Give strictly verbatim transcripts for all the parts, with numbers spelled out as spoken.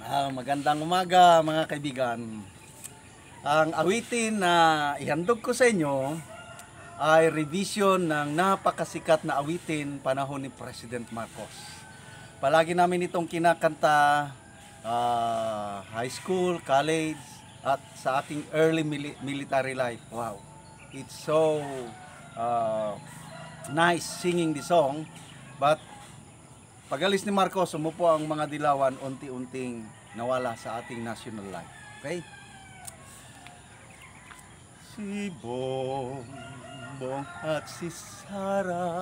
Ah, magandang umaga mga kaibigan. Ang awitin na ihandog ko sa inyo ay revision ng napakasikat na awitin panahon ni President Marcos. Palagi namin itong kinakanta uh, high school, college, at sa ating early mili- military life. Wow, it's so uh, nice singing the song, but pag-alis ni Marcos, umupo ang mga dilawan, unti-unting nawala sa ating national life. Okay? Si Bongbong at si Sara,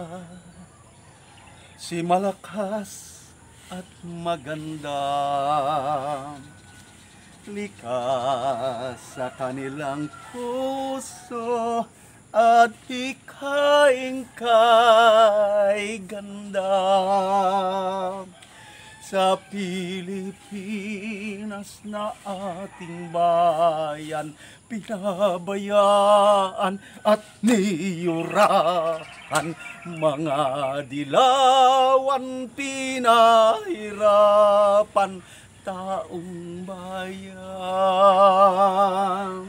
si malakas at maganda, likas sa kanilang puso, at hikaing kay ganda. Sa Pilipinas na ating bayan, pinabayaan at niyurahan, mga dilawan pinahirapan, taong bayan.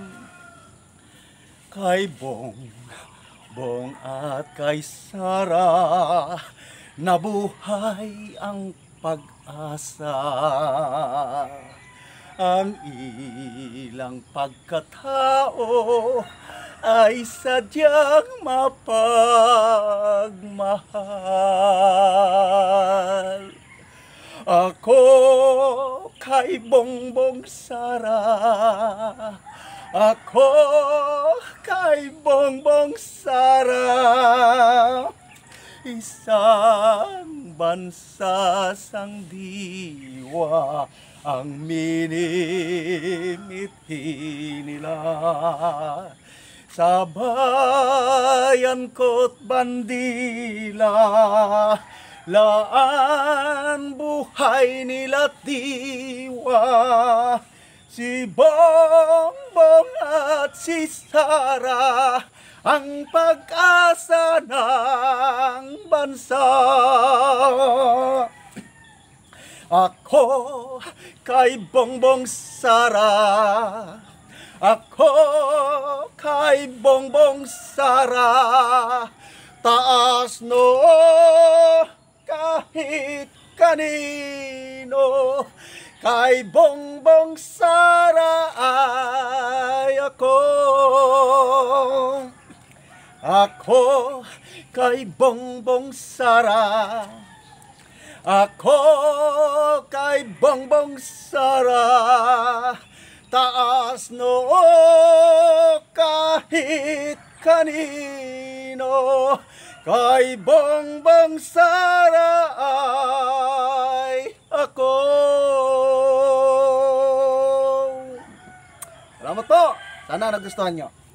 Kay Bongbong at kay Sara, nabuhay ang pag-asa. Ang ilang pagkatao ay sadyang mapagmahal. Ako kay Bongbong Sara, ako kay Bongbong Sara, isang bansa sang diwa ang minimithi nila. Sa bayan ko't bandila, laan buhay nila diwa. Si Bongbong at si Sara, ang pag-asa ng bansa. Ako kay Bongbong Sara, ako kay Bongbong Sara, taas noo kahit kanino. Kay Bongbong Sara ay ako. Ako kay Bongbong Sara, ako kay Bongbong Sara, taas noo kahit kanino. Kay Bongbong Sara ay ako. Salamat po. Sana nagustuhan nyo.